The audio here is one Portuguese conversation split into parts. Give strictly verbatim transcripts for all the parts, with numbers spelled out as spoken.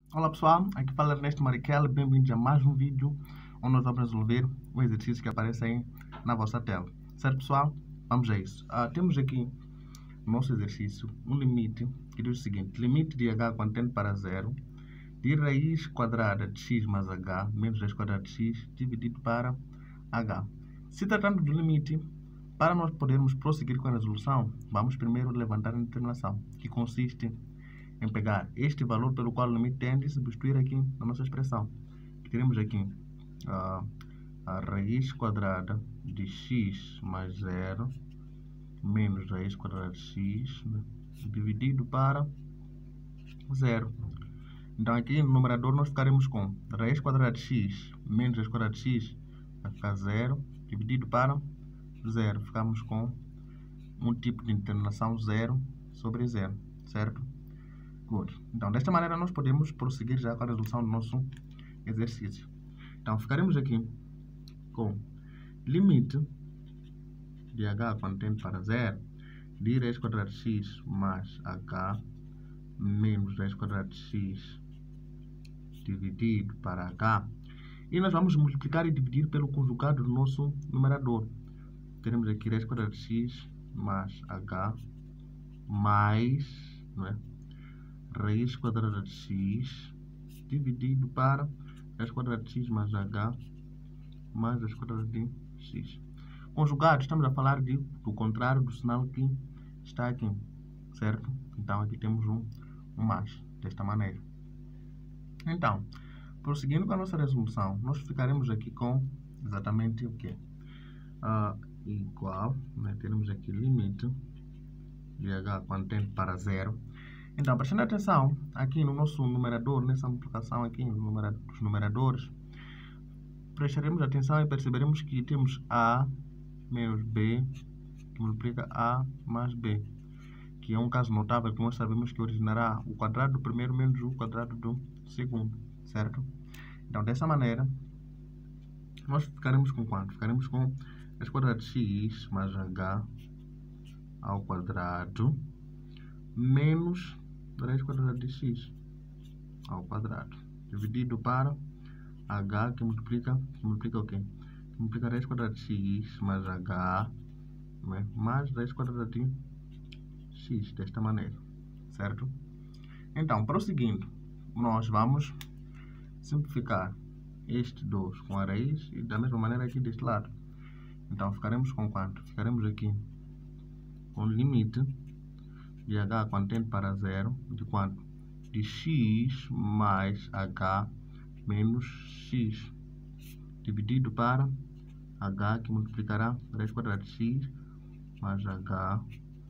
Olá pessoal, aqui fala Ernesto Marichel, bem-vindos a mais um vídeo onde nós vamos resolver o exercício que aparece aí na vossa tela. Certo pessoal? Vamos a isso. Ah, temos aqui no nosso exercício um limite que diz o seguinte: limite de h quando tende para zero de raiz quadrada de x mais h menos raiz quadrada de x dividido para h. Se tratando do limite, para nós podermos prosseguir com a resolução, vamos primeiro levantar a determinação, que consiste em pegar este valor pelo qual o limite tende e substituir aqui na nossa expressão. Teremos aqui uh, a raiz quadrada de x mais zero menos raiz quadrada de x, né, dividido para zero. Então aqui no numerador nós ficaremos com raiz quadrada de x menos raiz quadrada de x, vai ficar zero, dividido para zero. Ficamos com um tipo de determinação zero sobre zero, certo? Good. Então, desta maneira, nós podemos prosseguir já com a resolução do nosso exercício. Então, ficaremos aqui com limite de h quando tende para zero de raiz quadrada de x mais h menos raiz quadrada de x dividido para h. E nós vamos multiplicar e dividir pelo conjugado do nosso numerador. Teremos aqui raiz quadrada de x mais h mais, não é, raiz quadrada de x dividido para raiz quadrada de x mais h mais raiz quadrada de x. Conjugado, estamos a falar de, do contrário do sinal que está aqui, certo? Então aqui temos um, um mais, desta maneira. Então, prosseguindo com a nossa resolução, nós ficaremos aqui com exatamente o que? Uh, igual, né? Teremos aqui limite de h quando tende para zero. Então, prestando atenção aqui no nosso numerador, nessa multiplicação aqui dos numeradores, prestaremos atenção e perceberemos que temos a menos b, que multiplica a mais b, que é um caso notável que nós sabemos que originará o quadrado do primeiro menos o quadrado do segundo, certo? Então, dessa maneira, nós ficaremos com quanto? Ficaremos com raiz quadrada de x mais h ao quadrado menos raiz quadrada de x ao quadrado dividido para h, que multiplica, que multiplica o quê? Que multiplica raiz quadrada de x mais h, né, mais raiz quadrada de x, desta maneira, certo? Então, prosseguindo, nós vamos simplificar este dois com a raiz e da mesma maneira aqui deste lado. Então, ficaremos com quanto? Ficaremos aqui com limite de h quando tende para zero, de quanto? De x mais h menos x, dividido para h, que multiplicará raiz quadrada de x mais h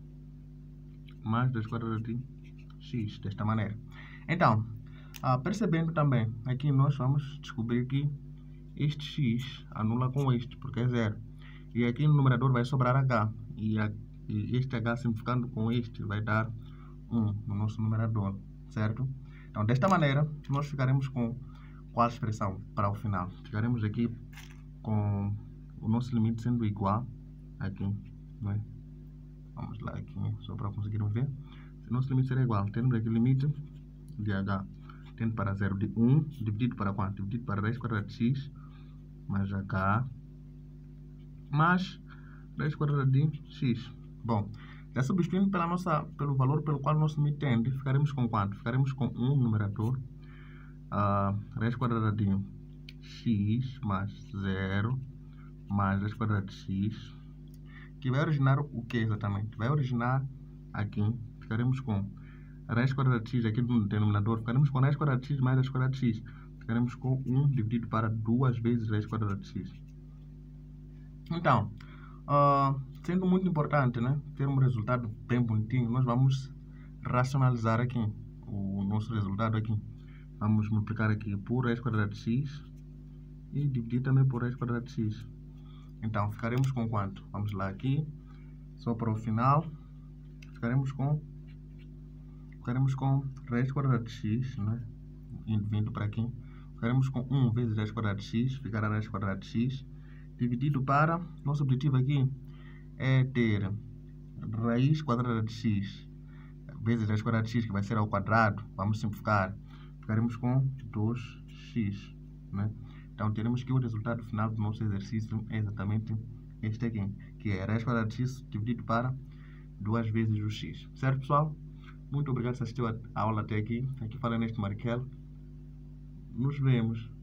mais raiz quadrada de x, desta maneira. Então, ah, percebendo também, aqui nós vamos descobrir que este x anula com este, porque é zero. E aqui no numerador vai sobrar h, e a E este h simplificando com este vai dar um no nosso numerador, certo? Então, desta maneira, nós ficaremos com qual expressão para o final? Ficaremos aqui com o nosso limite sendo igual aqui, não é? Vamos lá aqui, só para conseguirmos ver. Se o nosso limite será igual, temos aqui o limite de h tendo para zero de um, dividido para quanto? Dividido para raiz quadrada de x mais h mais raiz quadrada de x. Bom, já substituindo pela nossa, pelo valor pelo qual o nosso limite tende, ficaremos com quanto? Ficaremos com um no numerador, a raiz quadrada de x mais zero mais raiz quadrada de x, que vai originar o que exatamente? Vai originar aqui, ficaremos com raiz quadrada de x aqui no denominador, ficaremos com raiz quadrada de x mais raiz quadrada de x, ficaremos com um dividido para duas vezes raiz quadrada de x. Então, Uh, sendo muito importante, né, ter um resultado bem bonitinho, nós vamos racionalizar aqui o nosso resultado aqui. Vamos multiplicar aqui por raiz quadrada de x e dividir também por raiz quadrada de x. Então, ficaremos com quanto? Vamos lá aqui, só para o final, ficaremos com ficaremos com raiz quadrada de x, né, vindo para aqui, ficaremos com um vezes raiz quadrada de x, ficará raiz quadrada de x, dividido para, nosso objetivo aqui é ter raiz quadrada de x vezes raiz quadrada de x, que vai ser ao quadrado. Vamos simplificar, ficaremos com dois x, né? Então, teremos que o resultado final do nosso exercício é exatamente este aqui, que é raiz quadrada de x dividido para duas vezes o x. Certo, pessoal? Muito obrigado por assistir a aula até aqui. Aqui fala neste Markel. Nos vemos